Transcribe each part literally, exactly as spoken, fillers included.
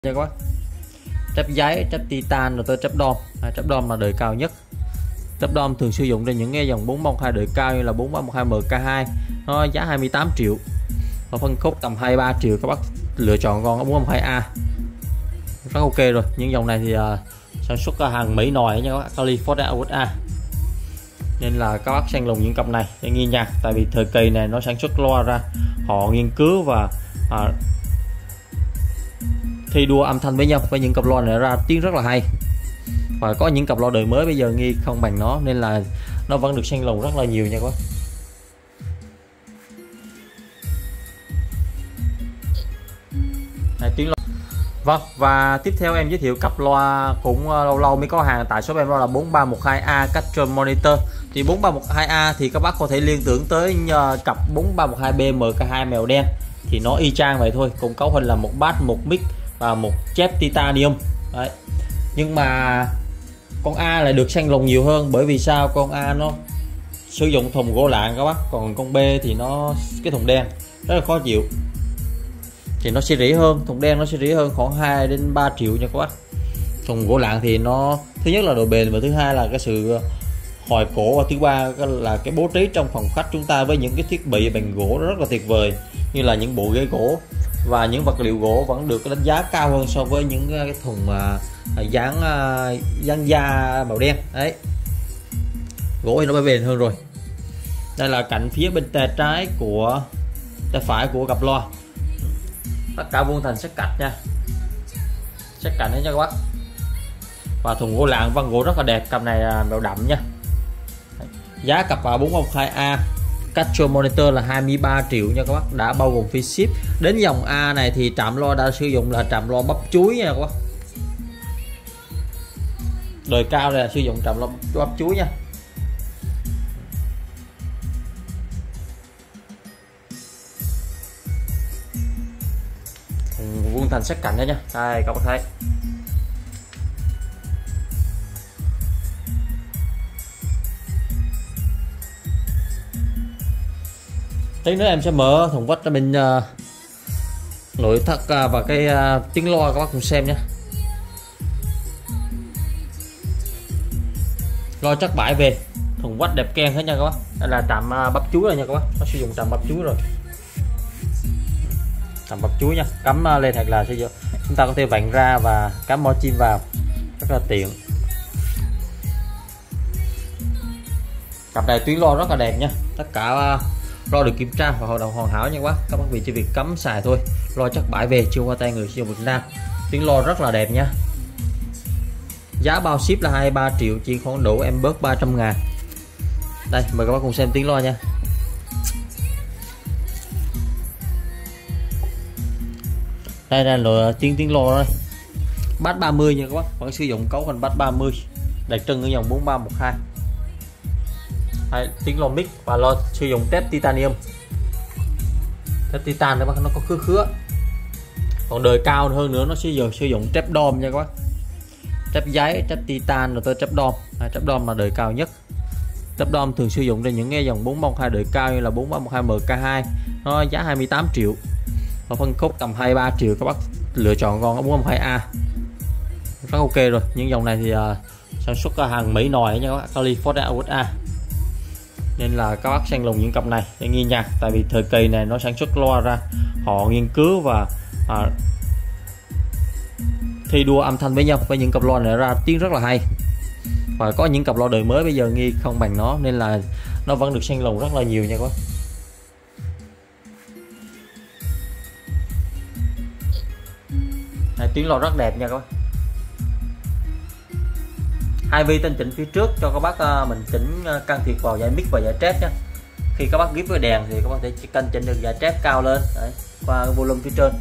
nha các bác. Tráp giấy, tráp titan rồi tới tráp đom. À, tráp đom là đời cao nhất. Tráp đom thường sử dụng trên những cái dòng bốn ba một hai đời cao như là bốn ba một hai M K hai, nó giá hai mươi tám triệu và phân khúc tầm hai mươi ba triệu. Các bác lựa chọn con bốn ba một hai A rất ok rồi. Những dòng này thì uh, sản xuất ở hàng Mỹ nòi nha các bác, California u ét a, nên là các bác săn lùng những cặp này để nghe nhạc. Tại vì thời kỳ này nó sản xuất loa ra, họ nghiên cứu và uh, thi đua âm thanh với nhau, với những cặp loa này ra tiếng rất là hay. Và có những cặp loa đời mới bây giờ nghi không bằng nó, nên là nó vẫn được săn lùng rất là nhiều nha các bác. Này, tiếng loa. Vâng, và tiếp theo em giới thiệu cặp loa cũng lâu lâu mới có hàng tại shop em, đó là bốn ba một hai A Capture Monitor. Thì bốn ba một hai A thì các bác có thể liên tưởng tới cặp bốn ba một hai B M K hai mèo đen, thì nó y chang vậy thôi, cùng cấu hình là một bass, một mic và một chép titanium. Đấy. Nhưng mà con A lại được săn lùng nhiều hơn, bởi vì sao? Con A nó sử dụng thùng gỗ lạng các bác, còn con B thì nó cái thùng đen rất là khó chịu, thì nó sẽ rẻ hơn. Thùng đen nó sẽ rẻ hơn khoảng hai đến ba triệu nha các bác. Thùng gỗ lạng thì nó thứ nhất là độ bền, và thứ hai là cái sự hồi cổ, và thứ ba là cái bố trí trong phòng khách chúng ta với những cái thiết bị bằng gỗ rất là tuyệt vời, như là những bộ ghế gỗ và những vật liệu gỗ vẫn được đánh giá cao hơn so với những cái thùng uh, dán uh, dán da màu đen. Đấy, gỗ thì nó phải bền hơn rồi. Đây là cạnh phía bên tay trái của tay phải của cặp loa, tất cả vuông thành sắc cạnh nha, sắc cạnh đấy nha các bác. Và thùng gỗ lạng vân gỗ rất là đẹp, cặp này màu đậm nha. Giá cặp bốn ba một hai A Capture Monitor là hai mươi ba triệu nha các bác, đã bao gồm phí ship. Đến dòng A này thì trạm loa đã sử dụng là trạm loa bắp chuối nha các bác. Đời cao này là sử dụng trạm loa bắp chuối nha. Vuông thành sắc cạnh đó nha. Đây các bác thấy. Tí nữa em sẽ mở thùng vách cho mình uh, nội thất uh, và cái uh, tiếng loa các bác cùng xem nhé. Loa chắc bãi về, thùng vách đẹp keng hết nha các bác. Đây là trạm uh, bắp chuối rồi nha các bác, nó sử dụng trạm bắp chuối rồi, trạm bắp chuối nha. Cắm uh, lên thật là sẽ chúng ta có thể vặn ra và cắm mỏ chim vào rất là tiện. Cặp này tuyến loa rất là đẹp nha, tất cả uh, loa được kiểm tra và hoạt động hoàn hảo nha các bác. Các bác vì chỉ việc cắm xài thôi. Loa chắc bãi về, chưa qua tay người sử dụng Việt Nam. Tiếng loa rất là đẹp nha. Giá bao ship là hai mươi ba triệu, chỉ khoảng đủ em bớt ba trăm ngàn. Đây mời các bác cùng xem tiếng loa nha. Đây là loại tiếng tiếng loa đây, bass ba mươi nha các bác, vẫn sử dụng cấu hình bass ba mươi đặc trưng ở dòng bốn ba một hai. Đấy, tiếng loa mic và loa sử dụng thép titanium, thép titan để bác, nó có khứa khứa. Còn đời cao hơn nữa nó sẽ giờ sử dụng tráp đom nha các bác, tráp giấy, tráp titan rồi tới tráp đom. À, tráp đom là đời cao nhất. Tráp đom thường sử dụng trên những cái dòng bốn ba một hai đời cao như là bốn ba một hai M K hai, nó giá hai mươi tám triệu và phân khúc tầm hai mươi ba triệu. Các bác lựa chọn con bốn ba một hai A rất ok rồi. Những dòng này thì uh, sản xuất ở hàng Mỹ nòi nha các bác, California u ét a, nên là các bác săn lùng những cặp này để nghe nhạc. Tại vì thời kỳ này nó sản xuất loa ra, họ nghiên cứu và à, thi đua âm thanh với nhau, với những cặp loa này ra tiếng rất là hay. Và có những cặp loa đời mới bây giờ nghi không bằng nó, nên là nó vẫn được săn lùng rất là nhiều nha các bác. Này, tiếng loa rất đẹp nha các bác. Hai vi tinh chỉnh phía trước cho các bác uh, mình chỉnh uh, can thiệp vào giải mic và giải trép nhé. Khi các bác ghép với đèn thì các bác thể canh chỉnh được giải trép cao lên. Đấy, qua cái volume phía trên.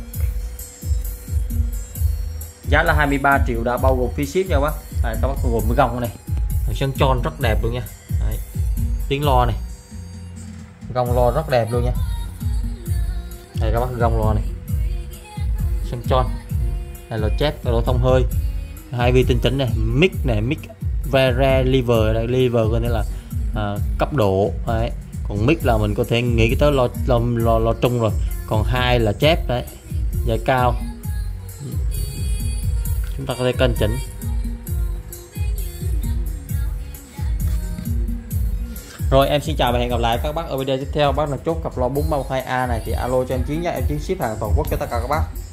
Giá là hai mươi ba triệu, đã bao gồm phí ship nha các bác. Đấy, các bác gồm cái gông này, sân tròn rất đẹp luôn nha. Đấy, tiếng loa này, gông loa rất đẹp luôn nha. Đây các bác, gông loa này, sân tròn, này là chép, là thông hơi, hai vi tinh chỉnh này, mic này, mic Vere lever, đây lever có nghĩa là à, cấp độ. Đấy. Còn mic là mình có thể nghĩ tới lo lo lo, lo trung rồi. Còn hai là chép đấy, dài cao, chúng ta có thể cân chỉnh. Rồi em xin chào và hẹn gặp lại các bác ở video tiếp theo. Bác nào chốt cặp loa bốn ba một hai A này thì alo cho em Chiến nhé, em Chiến ship hàng toàn quốc cho tất cả các bác.